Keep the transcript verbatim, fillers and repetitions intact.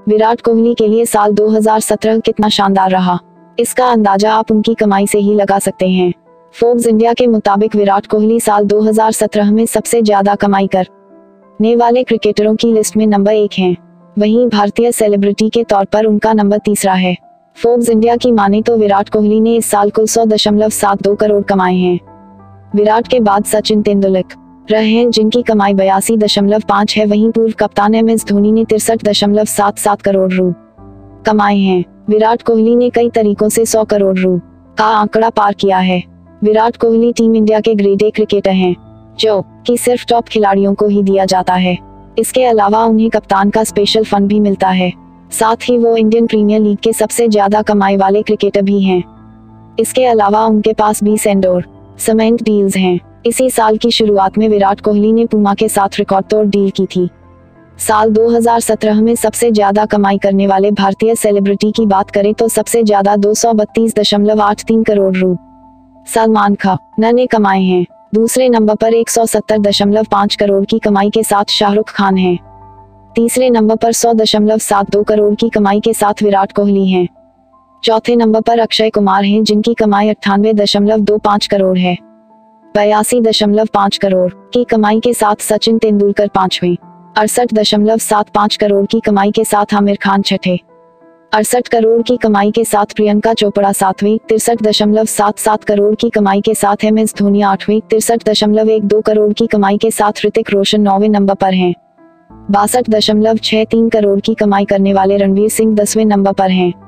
विराट कोहली के लिए साल दो हज़ार सत्रह कितना शानदार रहा, इसका अंदाजा आप उनकी कमाई से ही लगा सकते हैं। फोर्ब्स इंडिया के मुताबिक विराट कोहली साल दो हज़ार सत्रह में सबसे ज्यादा कमाई करने वाले क्रिकेटरों की लिस्ट में नंबर एक हैं। वहीं भारतीय सेलिब्रिटी के तौर पर उनका नंबर तीसरा है। फोर्ब्स इंडिया की माने तो विराट कोहली ने इस साल कुल सौ दशमलव सात दो करोड़ कमाए हैं। विराट के बाद सचिन तेंदुलकर रहे हैं, जिनकी कमाई बयासी दशमलव पाँच है। वहीं पूर्व कप्तान एम एस धोनी ने तिरसठ दशमलव सात सात करोड़ रु कमाए हैं। विराट कोहली ने कई तरीकों से सौ करोड़ रु का आंकड़ा पार किया है। विराट कोहली टीम इंडिया के ग्रेड ए क्रिकेटर हैं, जो कि सिर्फ टॉप खिलाड़ियों को ही दिया जाता है। इसके अलावा उन्हें कप्तान का स्पेशल फंड भी मिलता है। साथ ही वो इंडियन प्रीमियर लीग के सबसे ज्यादा कमाई वाले क्रिकेटर भी हैं। इसके अलावा उनके पास बीस एंडोर सीमेंट डील्स हैं। इसी साल की शुरुआत में विराट कोहली ने पूमा के साथ रिकॉर्ड तोड़ डील की थी। साल दो हज़ार सत्रह में सबसे ज्यादा कमाई करने वाले भारतीय सेलिब्रिटी की बात करें तो सबसे ज्यादा दो सौ बत्तीस दशमलव आठ तीन करोड़ रु सलमान खान ने कमाए हैं। दूसरे नंबर पर एक सौ सत्तर दशमलव पाँच करोड़ की कमाई के साथ शाहरुख खान हैं। तीसरे नंबर पर सौ दशमलव सात दो करोड़ की कमाई के साथ विराट कोहली हैं। चौथे नंबर पर अक्षय कुमार हैं, जिनकी कमाई अट्ठानवे दशमलव दो पाँच करोड़ है। बयासी दशमलव पाँच करोड़ की कमाई के साथ सचिन तेंदुलकर पांचवें। अड़सठ दशमलव सात पाँच करोड़ की कमाई के साथ आमिर खान छठे। अड़सठ करोड़ की कमाई के साथ प्रियंका चोपड़ा सातवीं। तिरसठ दशमलव सात सात करोड़ की कमाई के साथ एम एस धोनी आठवीं। तिरसठ दशमलव एक दो करोड़ की कमाई के साथ ऋतिक रोशन नौवें नंबर पर हैं। बासठ दशमलव छह तीन करोड़ की कमाई करने वाले रणवीर सिंह दसवें नंबर पर हैं।